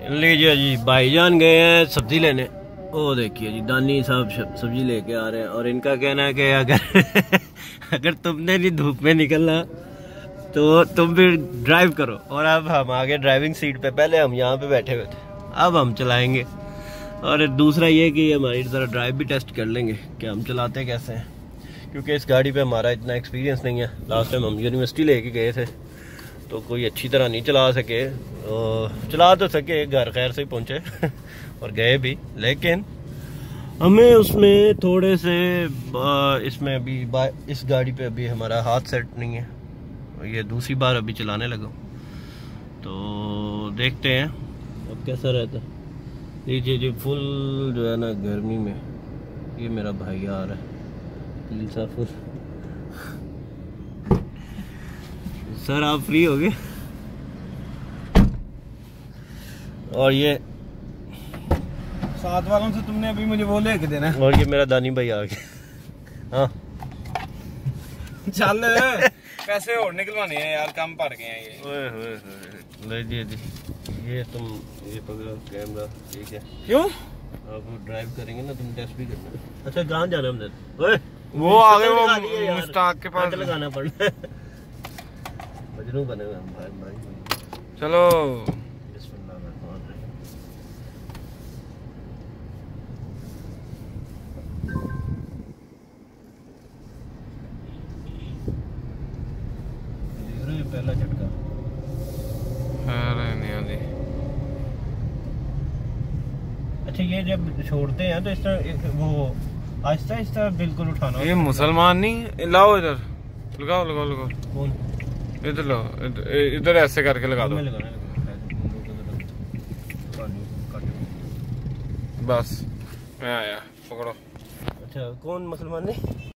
लीजिए जी, भाईजान गए हैं सब्जी लेने। ओ देखिए जी, दानी साहब सब्जी लेके आ रहे हैं और इनका कहना है कि अगर अगर तुमने नहीं धूप में निकलना तो तुम फिर ड्राइव करो। और अब हम आगे ड्राइविंग सीट पे, पहले हम यहाँ पे बैठे हुए थे, अब हम चलाएंगे। और दूसरा ये कि हमारी तरह ड्राइव भी टेस्ट कर लेंगे कि हम चलाते कैसे हैं, क्योंकि इस गाड़ी पे हमारा इतना एक्सपीरियंस नहीं है। लास्ट टाइम हम यूनिवर्सिटी लेके गए थे तो कोई अच्छी तरह नहीं चला सके। चला तो सके, घर खैर से ही पहुँचे और गए भी, लेकिन हमें उसमें थोड़े से इसमें अभी इस गाड़ी पे अभी हमारा हाथ सेट नहीं है। ये दूसरी बार अभी चलाने लगा, तो देखते हैं अब कैसा रहता है। लीजिए जी, फुल जो है ना गर्मी में ये मेरा भाई आ रहा है तीन सा फुल। सर आप फ्री हो गए? और ये साथ वालों से तुमने अभी मुझे वो लेके देना। और ये मेरा दानी भाई आ गया। हाँ चल पैसे और निकलवाने हैं यार, काम पड़ गए हैं ये। ओए लीजिए जी, ये तुम ये पकड़ो कैमरा, ठीक है? क्यों? आप ड्राइव करेंगे ना, तुम टेस्ट भी करना। अच्छा कहाँ जा रहे हैं हम? ओए वो आगे वो मुश्ताक के पास लगाना पड़ना है। मजनू बने हुए हम भाई। चलो पहला झटका अच्छा, ये जब छोड़ते हैं तो इस तरह वो आहिस्ता आहिस्ता बिल्कुल उठाना। ये मुसलमान नहीं, लाओ इधर लगाओ लगाओ लगाओ। कौन? इधर लो, इधर ऐसे करके लगा दो बस। मैं आया, पकड़ो। अच्छा कौन मुसलमान नहीं?